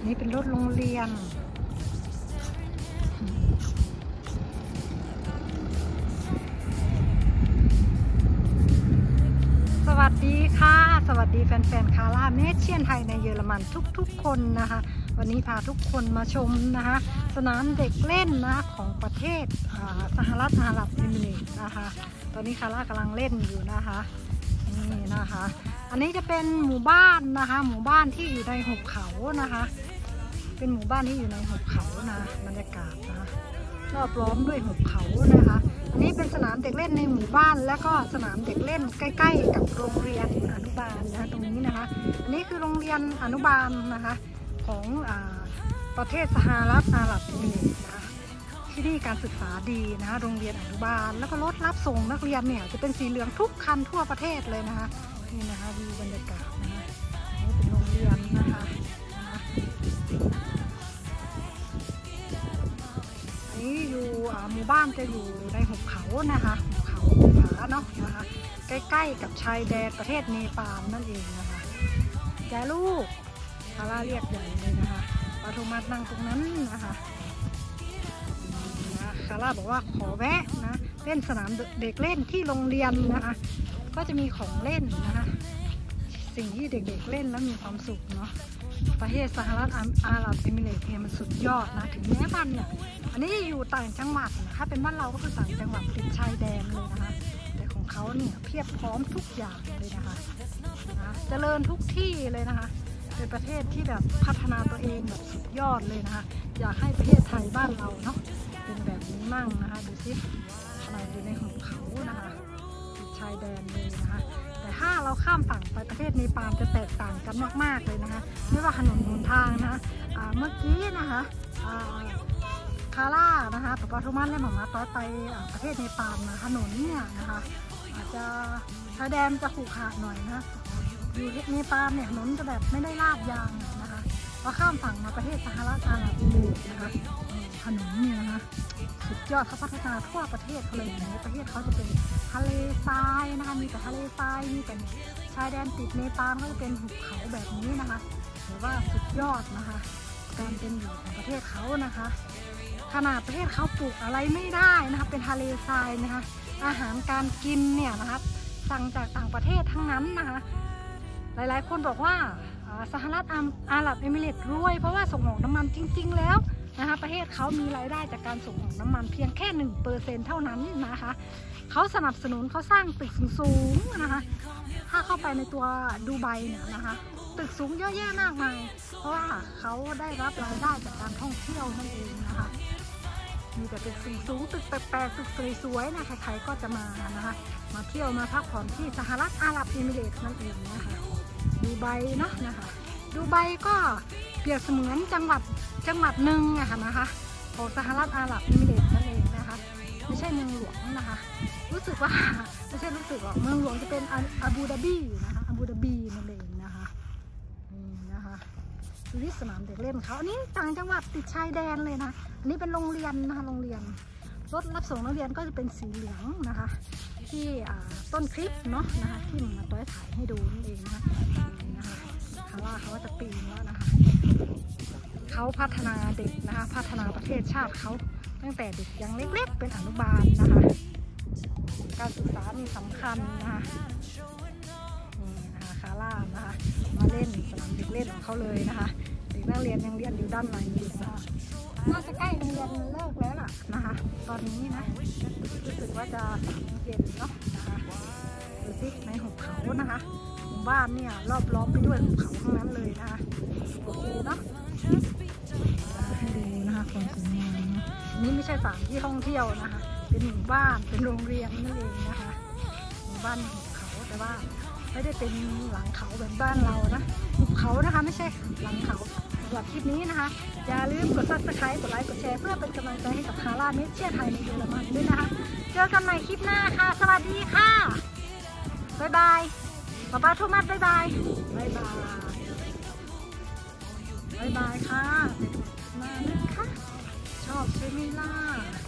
นี่เป็นรถโรงเรียนสวัสดีค่ะสวัสดีแฟนๆคาร่าเมเชียนไทยในเยอรมันทุกๆคนนะคะวันนี้พาทุกคนมาชมนะคะสนามเด็กเล่นนะของประเทศสหรัฐอาหรับเอมิเรตส์นะคะตอนนี้คาร่ากำลังเล่นอยู่นะคะนี่นะคะอันนี้จะเป็นหมู่บ้านนะคะหมู่บ้านที่อยู่ในหุบเขานะคะเป็นหมู่บ้านที่อยู่ในหุบเขานะบรรยากาศนะรอบล้อมด้วยหุบเขานะคะอันนี้เป็นสนามเด็กเล่นในหมู่บ้านแล้วก็สนามเด็กเล่นใกล้ๆกับโรงเรียนอนุบาลนะตรงนี้นะคะอันนี้คือโรงเรียนอนุบาลนะคะของประเทศสหรัฐอาหรับเอมิเรตส์นะคะที่นี่การศึกษาดีนะคะโรงเรียนอนุบาลแล้วก็รถรับส่งนักเรียนเนี่ยจะเป็นสีเหลืองทุกคันทั่วประเทศเลยนะคะนี่นะคะวิวบรรยากาศนะคะนี่เป็นโรงเรียนนะคะนี่อยู่หมู่บ้านจะอยู่ในหุบเขานะคะหุบเขาผาเนาะนะคะใกล้ๆกับชายแดนประเทศเนปาลนั่นเองนะคะแกลูกคาร่าเรียกใหญ่เลยนะคะปาโทมัสนั่งตรงนั้นนะคะคาร่าบอกว่าขอแวะนะเล่นสนามเด็กเล่นที่โรงเรียนนะคะก็จะมีของเล่นนะคะสิ่งที่เด็กๆเล่นแล้วมีความสุขเนาะประเทศสหรัฐอาหรับเอมิเรตส์เนี่ยมันสุดยอดนะถึงแม้บ้านเนี่ยอันนี้อยู่ต่างจังหวัดนะคะเป็นบ้านเราก็คือต่างจังหวัดติดชายแดนเลยนะคะแต่ของเขาเนี่ยเพียบพร้อมทุกอย่างเลยนะคะเจริญทุกที่เลยนะคะเป็นประเทศที่แบบพัฒนาตัวเองแบบสุดยอดเลยนะคะอยากให้ประเทศไทยบ้านเราเนาะเป็นแบบนี้มั่งนะคะดูสิขนาดอยู่ในหุบเขานะคะติดชายแดนเลยนะคะแต่ถ้าเราข้ามฝั่งไปประเทศเนปาลจะแตกต่างกันมากๆเลยนะคะไม่ว่าถนนหนทางนะคะเมื่อกี้นะคะคาร่านะคะปาโทมัสและหม่าม้าต้อยไปประเทศเนปาลนะถนนเนี่ยนะคะอาจจะชายแดนจะขรุขระหน่อยนะอยู่เนปาลเนี่ยถนนจะแบบไม่ได้ลาดยางนะคะพอข้ามฝั่งมาประเทศสหรัฐอาหรับเอมิเรตส์นะคะถนนเนี่ยนะคะสุดยอดเขาพัฒนาทั่วประเทศเขาเลยอย่างนี้ประเทศเขาจะเป็นทะเลทรายนะคะมีแต่ทะเลทรายมีแต่ชายแดนติดเนปาลก็จะเป็นหุบเขาแบบนี้นะคะถือว่าสุดยอดนะคะการเป็นอยู่ของประเทศเขานะคะขนาดประเทศเขาปลูกอะไรไม่ได้นะคะเป็นทะเลทรายนะคะอาหารการกินเนี่ยนะคะสั่งจากต่างประเทศทั้งนั้นนะคะหลายๆคนบอกว่าสหรัฐอาหรับเอมิเรตส์รวยเพราะว่าส่งออกน้ำมันจริงๆแล้วนะคะประเทศเขามีรายได้จากการส่งออกน้ำมันเพียงแค่ 1% เท่านั้นนะคะเขาสนับสนุนเขาสร้างตึกสูงๆนะคะถ้าเข้าไปในตัวดูไบเนี่ยนะคะตึกสูงเยอะแยะมากมายเพราะว่าเขาได้รับรายได้จากการท่องเที่ยวนั่นเองนะคะมีแต่ตึกสูงตึกแปลกๆตึกสวยๆนะใครๆก็จะมานะคะมาเที่ยวมาพักผ่อนที่สหรัฐอาหรับเอมิเรตส์นั่นเองนะคะดูไบเนาะนะคะดูไบก็เปรียบเสมือนจังหวัดหนึ่งนะคะของสหรัฐอาหรับเอมิเรตส์นั่นเองนะคะไม่ใช่เมืองหลวงนะคะรู้สึกว่าไม่ใช่รู้สึกหรอกเมืองหลวงจะเป็นอาบูดาบีนะคะอาบูดาบีนั่นเองนะคะนี่นะคะดูที่สนามเด็กเล่นเขาอันนี้ต่างจังหวัดติดชายแดนเลยนะอันนี้เป็นโรงเรียนนะคะโรงเรียนรถรับส่งนักเรียนก็จะเป็นสีเหลืองนะคะที่ต้นคลิปเนาะนะคะที่มาต้อยถ่ายให้ดูนั่นเองนะคะคาร่าเขาจะปีนแล้วนะคะเขาพัฒนาเด็กนะคะพัฒนาประเทศชาติเขาตั้งแต่เด็กยังเล็กๆเป็นอนุบาลนะคะการศึกษานี่สำคัญนะคะนี่นะคะคาร่านะคะมาเล่นสนามเด็กเล่นของเขาเลยนะคะเด็กนักเรียนยังเรียนอยู่ด้านในอยู่นะคะน่าจะใกล้โรงเรียนเลิกแล้วล่ะนะคะตอนนี้นะรู้สึกว่าจะ3 เย็นเนาะนะคะดูสิในหุบเขานะคะหมู่บ้านเนี่ยรอบล้อมไปด้วยหุบเขาทั้งนั้นเลยนะคะโอเคเนาะให้ดูนะคะความสวยงามนะนี่ไม่ใช่สถานที่ท่องเที่ยวนะคะเป็นหมู่บ้านเป็นโรงเรียนนั่นเองนะคะหมู่บ้านหุบเขาแต่ว่าไม่ได้เป็นหลังเขาแบบบ้านเรานะหุบเขานะคะไม่ใช่หลังเขาสำหรับคลิปนี้นะคะอย่าลืมกด Subscribe กดไลค์กดแชร์เพื่อเป็นกำลังใจให้กับคาร่าเมเชียไทยในเยอรมันด้วยนะคะเจอกันใหม่คลิปหน้าค่ะสวัสดีค่ะบ๊ายบายป้าโทมัสบ๊ายบายบ๊ายบายบ๊ายบายค่ะมานะคะชอบใช่ไหมล่ะ